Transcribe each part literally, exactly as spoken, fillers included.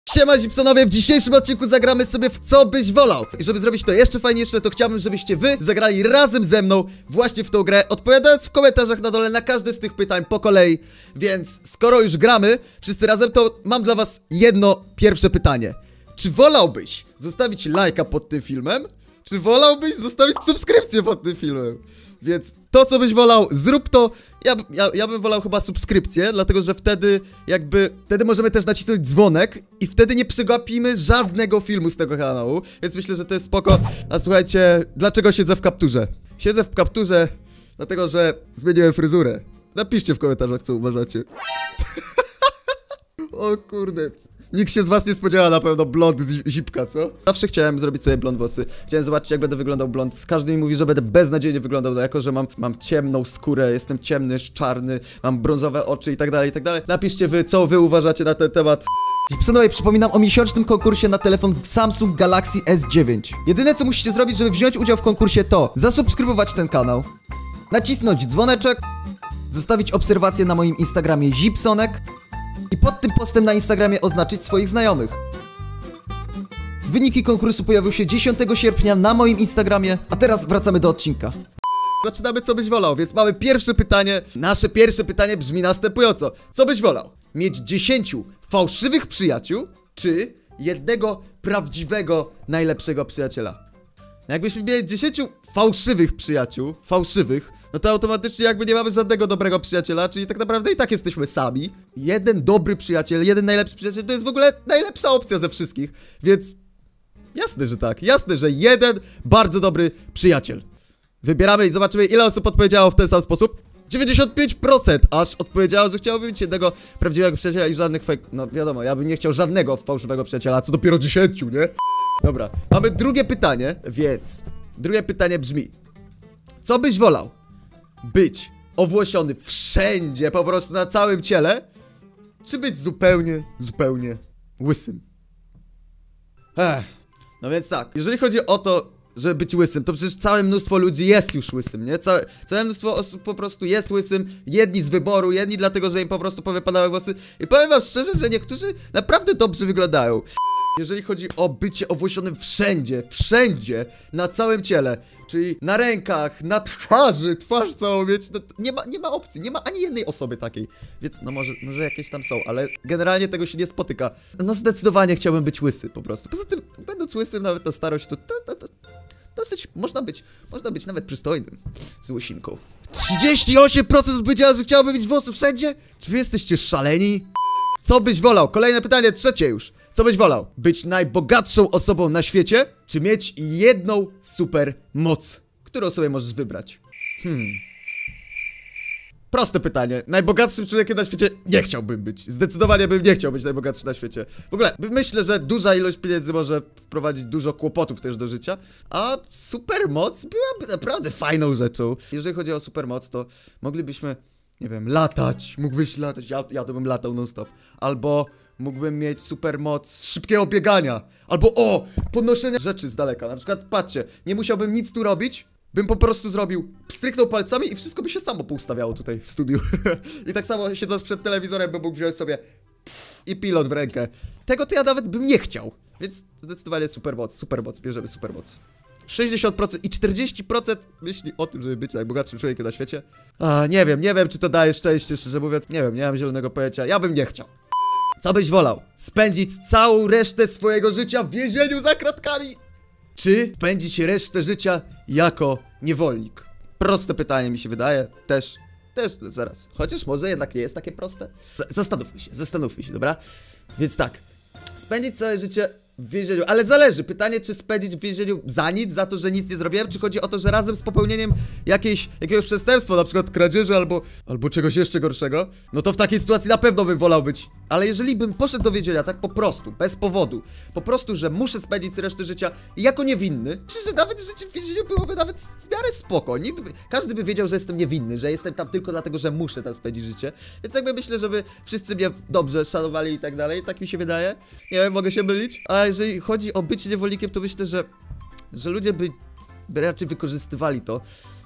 Siema Gipsonowie, w dzisiejszym odcinku zagramy sobie w co byś wolał. I żeby zrobić to jeszcze fajniejsze, to chciałbym, żebyście wy zagrali razem ze mną właśnie w tą grę, odpowiadając w komentarzach na dole na każde z tych pytań po kolei. Więc skoro już gramy wszyscy razem, to mam dla was jedno pierwsze pytanie. Czy wolałbyś zostawić lajka pod tym filmem? Czy wolałbyś zostawić subskrypcję pod tym filmem? Więc to, co byś wolał, zrób to. Ja, ja, ja bym wolał chyba subskrypcję, dlatego że wtedy jakby, wtedy możemy też nacisnąć dzwonek i wtedy nie przegapimy żadnego filmu z tego kanału. Więc myślę, że to jest spoko. A słuchajcie, dlaczego siedzę w kapturze? Siedzę w kapturze, dlatego że zmieniłem fryzurę. Napiszcie w komentarzach, co uważacie. O kurde. Nikt się z was nie spodziewa na pewno blond z zipka, co? Zawsze chciałem zrobić sobie blond włosy. Chciałem zobaczyć, jak będę wyglądał blond. Każdy mi mówi, że będę beznadziejnie wyglądał, no jako że mam, mam ciemną skórę, jestem ciemny, czarny, mam brązowe oczy i tak dalej, i tak dalej. Napiszcie wy, co wy uważacie na ten temat. Gipsonowie, przypominam o miesięcznym konkursie na telefon Samsung Galaxy S dziewięć. Jedyne, co musicie zrobić, żeby wziąć udział w konkursie, to zasubskrybować ten kanał, nacisnąć dzwoneczek, zostawić obserwację na moim Instagramie Gipsonek i pod tym postem na Instagramie oznaczyć swoich znajomych. Wyniki konkursu pojawią się dziesiątego sierpnia na moim Instagramie, a teraz wracamy do odcinka. Zaczynamy, co byś wolał, więc mamy pierwsze pytanie. Nasze pierwsze pytanie brzmi następująco. Co byś wolał? Mieć dziesięciu fałszywych przyjaciół, czy jednego prawdziwego, najlepszego przyjaciela? Jakbyśmy mieli dziesięciu fałszywych przyjaciół, fałszywych, no to automatycznie jakby nie mamy żadnego dobrego przyjaciela, czyli tak naprawdę i tak jesteśmy sami. Jeden dobry przyjaciel, jeden najlepszy przyjaciel to jest w ogóle najlepsza opcja ze wszystkich, więc jasne, że tak, jasne, że jeden bardzo dobry przyjaciel. Wybieramy i zobaczymy, ile osób odpowiedziało w ten sam sposób. dziewięćdziesiąt pięć procent aż odpowiedziało, że chciałoby mieć jednego prawdziwego przyjaciela i żadnych fake... No wiadomo, ja bym nie chciał żadnego fałszywego przyjaciela, a co dopiero dziesięciu, nie? Dobra, mamy drugie pytanie, więc drugie pytanie brzmi: co byś wolał? Być owłosiony wszędzie, po prostu na całym ciele, czy być zupełnie, zupełnie łysym? Ech. No więc tak, jeżeli chodzi o to, żeby być łysym, to przecież całe mnóstwo ludzi jest już łysym, nie? Całe, całe mnóstwo osób po prostu jest łysym. Jedni z wyboru, jedni dlatego, że im po prostu powypadały włosy. I powiem wam szczerze, że niektórzy naprawdę dobrze wyglądają. Jeżeli chodzi o bycie owłosionym wszędzie, wszędzie, na całym ciele, czyli na rękach, na twarzy, twarz całą mieć, no nie ma, nie ma opcji, nie ma ani jednej osoby takiej. Więc no może, może jakieś tam są, ale generalnie tego się nie spotyka. No zdecydowanie chciałbym być łysy po prostu. Poza tym, będąc łysym nawet na starość, to, to, to, to dosyć, można być, można być nawet przystojnym z łysinką. trzydzieści osiem procent odpowiedziało, że chciałoby mieć włosy wszędzie? Czy wy jesteście szaleni? Co byś wolał? Kolejne pytanie, trzecie już. Co byś wolał? Być najbogatszą osobą na świecie, czy mieć jedną super moc, którą sobie możesz wybrać? Hmm. Proste pytanie. Najbogatszym człowiekiem na świecie nie chciałbym być. Zdecydowanie bym nie chciał być najbogatszy na świecie. W ogóle, myślę, że duża ilość pieniędzy może wprowadzić dużo kłopotów też do życia, a supermoc byłaby naprawdę fajną rzeczą. Jeżeli chodzi o supermoc, to moglibyśmy, nie wiem, latać. Mógłbyś latać, ja, ja to bym latał non stop. Albo mógłbym mieć supermoc szybkiego biegania. Albo o, podnoszenia rzeczy z daleka. Na przykład, patrzcie, nie musiałbym nic tu robić. Bym po prostu zrobił, stryknął palcami i wszystko by się samo poustawiało tutaj w studiu. I tak samo siedząc przed telewizorem bym mógł wziąć sobie pff, i pilot w rękę. Tego to ja nawet bym nie chciał. Więc zdecydowanie supermoc, supermoc, bierzemy supermoc. sześćdziesiąt procent i czterdzieści procent myśli o tym, żeby być najbogatszym człowiekiem na świecie. A, nie wiem, nie wiem, czy to daje szczęście, szczerze mówiąc. Nie wiem, nie mam zielonego pojęcia. Ja bym nie chciał. Co byś wolał? Spędzić całą resztę swojego życia w więzieniu za kratkami? Czy spędzić resztę życia jako niewolnik? Proste pytanie mi się wydaje. Też, też, zaraz. Chociaż może jednak nie jest takie proste. Zastanówmy się, zastanówmy się, dobra? Więc tak, spędzić całe życie w więzieniu, ale zależy. Pytanie, czy spędzić w więzieniu za nic, za to, że nic nie zrobiłem, czy chodzi o to, że razem z popełnieniem jakiejś, jakiegoś przestępstwa, na przykład kradzieży albo, albo czegoś jeszcze gorszego, no to w takiej sytuacji na pewno bym wolał być. Ale jeżeli bym poszedł do więzienia tak po prostu, bez powodu, po prostu, że muszę spędzić resztę życia jako niewinny, myślę, że nawet życie w więzieniu byłoby nawet w miarę spoko. Nikt by, każdy by wiedział, że jestem niewinny, że jestem tam tylko dlatego, że muszę tam spędzić życie. Więc jakby myślę, że wy wszyscy mnie dobrze szanowali i tak dalej, tak mi się wydaje. Nie wiem, mogę się mylić. A jeżeli chodzi o bycie niewolnikiem, to myślę, że, że ludzie by, by raczej wykorzystywali to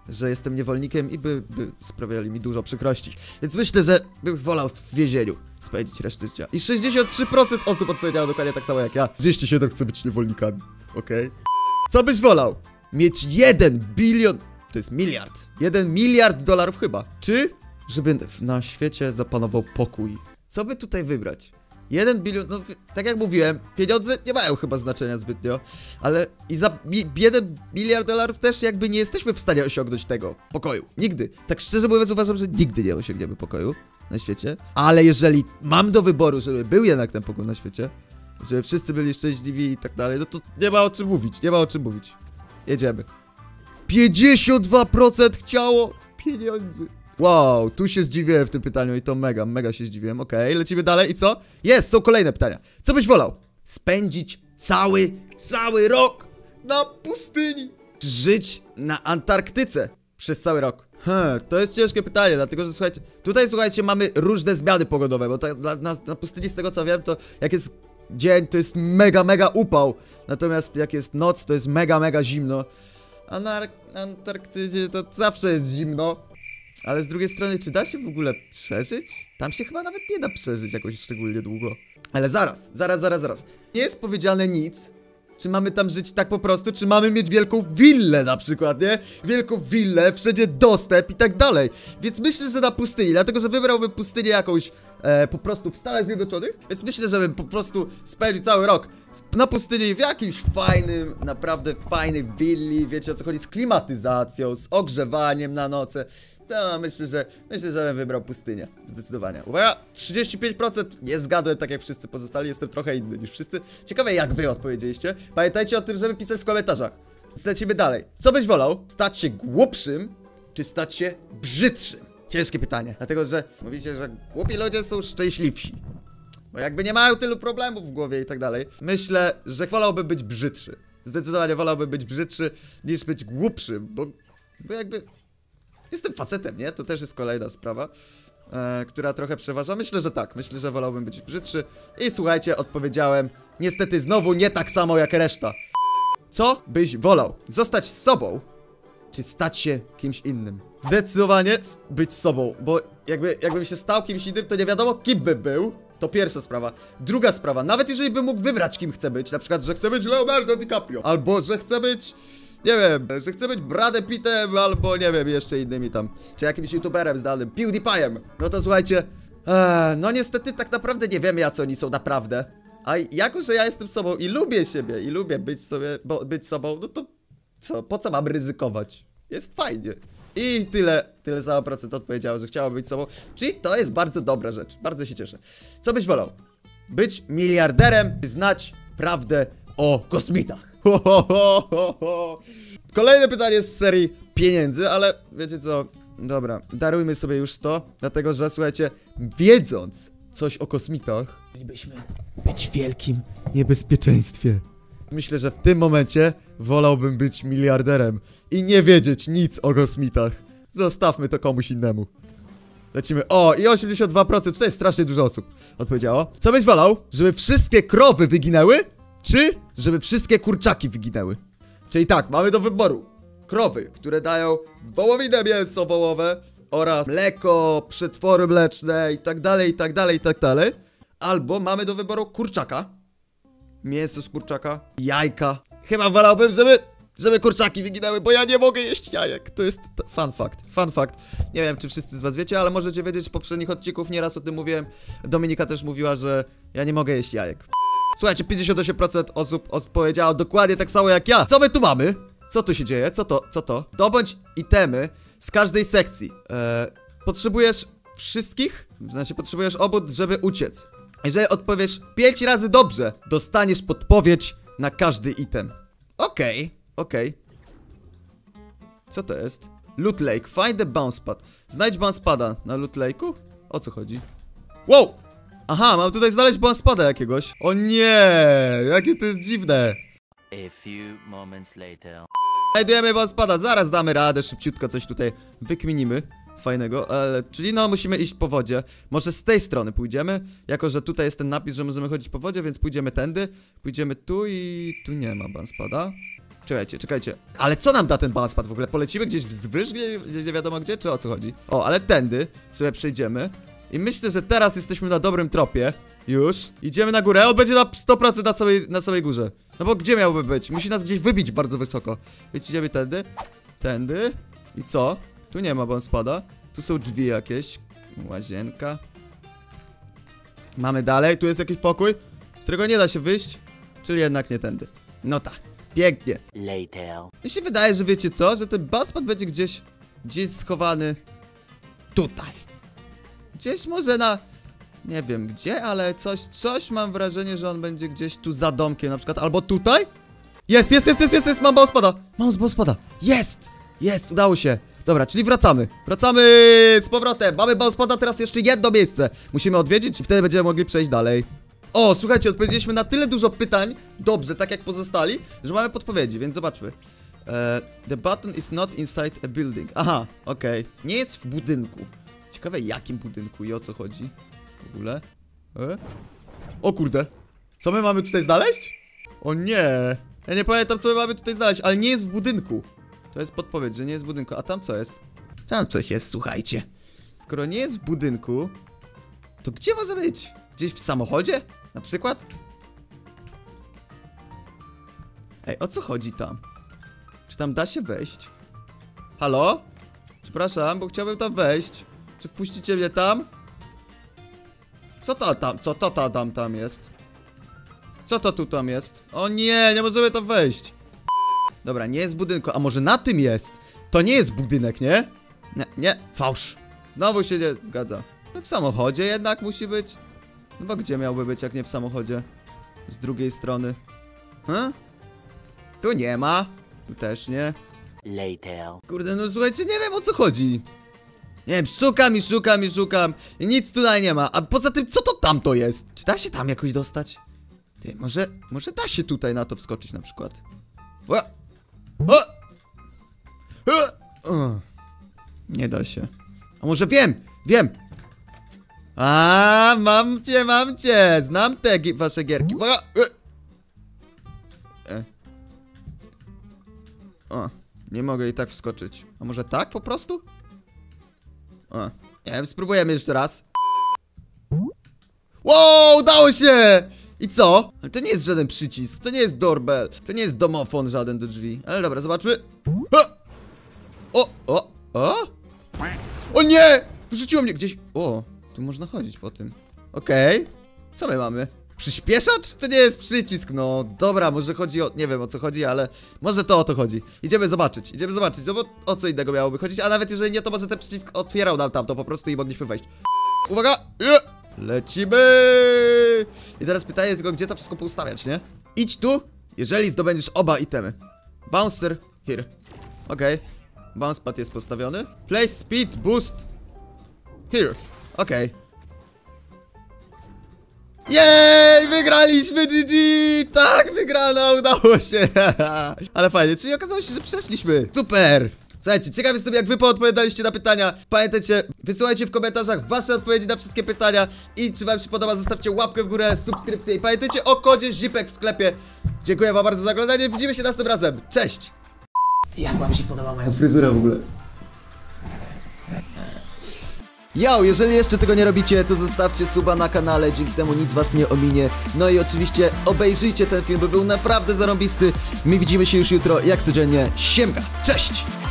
że jestem niewolnikiem i by, by sprawiali mi dużo przykrości. Więc myślę, że bym wolał w więzieniu spędzić resztę życia. I sześćdziesiąt trzy procent osób odpowiedziało dokładnie tak samo jak ja. trzydzieści siedem chce być niewolnikami. Okej. Okay. Co byś wolał? Mieć jeden bilion... To jest miliard. Jeden miliard dolarów chyba. Czy żeby na świecie zapanował pokój? Co by tutaj wybrać? Jeden bilion, no tak jak mówiłem, pieniądze nie mają chyba znaczenia zbytnio, ale i za mi, jeden miliard dolarów też jakby nie jesteśmy w stanie osiągnąć tego pokoju. Nigdy. Tak szczerze mówiąc uważam, że nigdy nie osiągniemy pokoju na świecie, ale jeżeli mam do wyboru, żeby był jednak ten pokój na świecie, żeby wszyscy byli szczęśliwi i tak dalej, no to nie ma o czym mówić, nie ma o czym mówić. Jedziemy. pięćdziesiąt dwa procent chciało pieniędzy. Wow, tu się zdziwiłem w tym pytaniu i to mega, mega się zdziwiłem. Okej, okay, lecimy dalej i co? Jest, są kolejne pytania. Co byś wolał? Spędzić cały, cały rok na pustyni? Czy żyć na Antarktyce przez cały rok? Hmm, to jest ciężkie pytanie, dlatego że słuchajcie, tutaj słuchajcie, mamy różne zmiany pogodowe, bo ta, na, na, na pustyni z tego co wiem, to jak jest dzień, to jest mega, mega upał. Natomiast jak jest noc, to jest mega, mega zimno. A na Antarktydzie to zawsze jest zimno. Ale z drugiej strony, czy da się w ogóle przeżyć? Tam się chyba nawet nie da przeżyć jakoś szczególnie długo. Ale zaraz, zaraz, zaraz, zaraz. Nie jest powiedziane nic, czy mamy tam żyć tak po prostu, czy mamy mieć wielką willę na przykład, nie? Wielką willę, wszędzie dostęp i tak dalej. Więc myślę, że na pustyni, dlatego że wybrałbym pustynię jakąś e, po prostu w Stanach Zjednoczonych. Więc myślę, że bym po prostu spędził cały rok na pustyni w jakimś fajnym, naprawdę fajnej willi, wiecie o co chodzi, z klimatyzacją, z ogrzewaniem na noce. No, myślę, że myślę, że bym wybrał pustynię. Zdecydowanie. Uwaga, trzydzieści pięć procent nie zgadłem tak jak wszyscy pozostali, jestem trochę inny niż wszyscy. Ciekawe jak wy odpowiedzieliście. Pamiętajcie o tym, żeby pisać w komentarzach. Więc lecimy dalej. Co byś wolał? Stać się głupszym, czy stać się brzydszym? Ciężkie pytanie, dlatego że mówicie, że głupi ludzie są szczęśliwsi. Bo jakby nie mają tylu problemów w głowie i tak dalej. Myślę, że wolałbym być brzydszy. Zdecydowanie wolałbym być brzydszy niż być głupszym, bo, bo jakby... Jestem facetem, nie? To też jest kolejna sprawa, e, która trochę przeważa. Myślę, że tak. Myślę, że wolałbym być brzydszy. I słuchajcie, odpowiedziałem niestety znowu nie tak samo jak reszta. Co byś wolał? Zostać sobą, czy stać się kimś innym? Zdecydowanie być sobą, bo jakby, jakbym się stał kimś innym, to nie wiadomo kim by był. To pierwsza sprawa. Druga sprawa, nawet jeżeli bym mógł wybrać kim chcę być, na przykład, że chcę być Leonardo DiCaprio, albo że chcę być... Nie wiem, że chcę być Bradem Pittem albo nie wiem, jeszcze innymi tam, czy jakimś youtuberem znanym, PewDiePie'em. No to słuchajcie, ee, no niestety tak naprawdę nie wiemy jacy oni są naprawdę. A jako, że ja jestem sobą i lubię siebie i lubię być sobie, bo, być sobą, no to co, po co mam ryzykować? Jest fajnie. I tyle, tyle samo procent odpowiedziało, że chciało być sobą. Czyli to jest bardzo dobra rzecz, bardzo się cieszę. Co byś wolał? Być miliarderem, czy znać prawdę o kosmitach? Ho, ho, ho, ho, ho. Kolejne pytanie z serii pieniędzy, ale wiecie co? Dobra, darujmy sobie już to, dlatego że słuchajcie, wiedząc coś o kosmitach, mielibyśmy być w wielkim niebezpieczeństwie. Myślę, że w tym momencie wolałbym być miliarderem i nie wiedzieć nic o kosmitach. Zostawmy to komuś innemu. Lecimy. O, i osiemdziesiąt dwa procent, tutaj strasznie dużo osób odpowiedziało. Co byś wolał? Żeby wszystkie krowy wyginęły? Czy żeby wszystkie kurczaki wyginęły? Czyli tak, mamy do wyboru krowy, które dają wołowinę, mięso wołowe oraz mleko, przetwory mleczne i tak dalej, i tak dalej, i tak dalej. Albo mamy do wyboru kurczaka, mięso z kurczaka, jajka. Chyba wolałbym, żeby, żeby kurczaki wyginęły, bo ja nie mogę jeść jajek. To jest fun fact, fun fact. Nie wiem, czy wszyscy z was wiecie, ale możecie wiedzieć, z poprzednich odcinków nieraz o tym mówiłem. Dominika też mówiła, że ja nie mogę jeść jajek. Słuchajcie, pięćdziesiąt osiem procent osób odpowiedziało dokładnie tak samo jak ja. Co my tu mamy? Co tu się dzieje? Co to? Co to? Zdobądź itemy z każdej sekcji. Eee, potrzebujesz wszystkich? Znaczy, potrzebujesz obud, żeby uciec. Jeżeli odpowiesz pięć razy dobrze, dostaniesz podpowiedź na każdy item. Okej, okay, okej. Okay. Co to jest? Loot Lake. Find the bounce pad. Znajdź bounce pada na Loot Lake'u? O co chodzi? Wow! Aha, mam tutaj znaleźć bouncepada jakiegoś. O nie, jakie to jest dziwne. A few moments later. Znajdujemy bouncepada, zaraz damy radę, szybciutko coś tutaj wykminimy fajnego, ale, czyli no musimy iść po wodzie. Może z tej strony pójdziemy, jako że tutaj jest ten napis, że możemy chodzić po wodzie, więc pójdziemy tędy. Pójdziemy tu i tu nie ma bouncepada. Czekajcie, czekajcie. Ale co nam da ten balonspad w ogóle? Polecimy gdzieś wzwyż, gdzie, gdzie nie wiadomo gdzie, czy o co chodzi? O, ale tędy sobie przejdziemy. I myślę, że teraz jesteśmy na dobrym tropie. Już. Idziemy na górę. On będzie na sto procent na samej, na samej górze. No bo gdzie miałby być? Musi nas gdzieś wybić bardzo wysoko. Więc idziemy tędy. Tędy. I co? Tu nie ma balonspada. Tu są drzwi jakieś. Łazienka. Mamy dalej. Tu jest jakiś pokój, z którego nie da się wyjść. Czyli jednak nie tędy. No tak. Pięknie. Later. Mi się wydaje, że wiecie co? Że ten balonspad będzie gdzieś, gdzieś schowany tutaj. Gdzieś może na... Nie wiem gdzie, ale coś, coś mam wrażenie, że on będzie gdzieś tu za domkiem na przykład. Albo tutaj? Jest, jest, jest, jest, jest, jest. Mam balonspada. Mam balonspada. Jest, jest, udało się. Dobra, czyli wracamy. Wracamy z powrotem. Mamy balonspada, teraz jeszcze jedno miejsce. Musimy odwiedzić i wtedy będziemy mogli przejść dalej. O, słuchajcie, odpowiedzieliśmy na tyle dużo pytań, dobrze, tak jak pozostali, że mamy podpowiedzi, więc zobaczmy. e, The button is not inside a building. Aha, okej, okay. Nie jest w budynku. Ciekawe jakim budynku i o co chodzi w ogóle. e? O kurde, co my mamy tutaj znaleźć? O nie, ja nie pamiętam co my mamy tutaj znaleźć, ale nie jest w budynku. To jest podpowiedź, że nie jest w budynku, a tam co jest? Tam coś jest, słuchajcie. Skoro nie jest w budynku, to gdzie może być? Gdzieś w samochodzie? Na przykład? Ej, o co chodzi tam? Czy tam da się wejść? Halo? Przepraszam, bo chciałbym tam wejść. Czy wpuścicie mnie tam? Co to tam? Co to ta tam tam jest? Co to tu tam jest? O nie, nie możemy tam wejść. Dobra, nie jest w budynku, a może na tym jest? To nie jest budynek, nie? Nie, nie, fałsz. Znowu się nie zgadza. No w samochodzie jednak musi być. No bo gdzie miałby być, jak nie w samochodzie? Z drugiej strony. Hm? Tu nie ma. Tu też nie. Later. Kurde, no słuchajcie, nie wiem o co chodzi. Nie wiem, szukam i szukam i szukam i nic tutaj nie ma. A poza tym, co to tamto jest? Czy da się tam jakoś dostać? Ty, może, może da się tutaj na to wskoczyć na przykład. O! O! O! O! Nie da się. A może wiem, wiem. A, mam cię, mam cię. Znam te gi wasze gierki. Uwaga. E. O, nie mogę i tak wskoczyć. A może tak po prostu? O, nie wiem, spróbujemy jeszcze raz. Wow, udało się! I co? Ale to nie jest żaden przycisk, to nie jest doorbell, to nie jest domofon żaden do drzwi. Ale dobra, zobaczmy. O, o, o? O nie! Wrzuciło mnie gdzieś. O, tu można chodzić po tym. Okej. Okay. Co my mamy? Przyspieszacz? To nie jest przycisk, no. Dobra, może chodzi o... Nie wiem o co chodzi, ale może to o to chodzi. Idziemy zobaczyć, idziemy zobaczyć, no bo o co innego miałoby chodzić. A nawet jeżeli nie, to może ten przycisk otwierał nam tam to po prostu i mogliśmy wejść. Uwaga! Lecimy! I teraz pytanie tylko, gdzie to wszystko poustawiać, nie? Idź tu, jeżeli zdobędziesz oba itemy. Bouncer here. Okej. Okay. Bounce pad jest postawiony. Place speed boost here. Okej. Okay. Jej! Wygraliśmy! G G! Tak, wygrana! Udało się! Ale fajnie, czyli okazało się, że przeszliśmy. Super! Słuchajcie, ciekaw jestem, jak wy poodpowiadaliście na pytania. Pamiętajcie, wysyłajcie w komentarzach wasze odpowiedzi na wszystkie pytania. I czy wam się podoba, zostawcie łapkę w górę, subskrypcję. I pamiętajcie o kodzie Zipek w sklepie. Dziękuję wam bardzo za oglądanie. Widzimy się następnym razem. Cześć! Jak wam się podoba moja fryzura w ogóle? Yo, jeżeli jeszcze tego nie robicie, to zostawcie suba na kanale, dzięki temu nic was nie ominie. No i oczywiście obejrzyjcie ten film, bo był naprawdę zarąbisty. My widzimy się już jutro, jak codziennie. Siemka, cześć!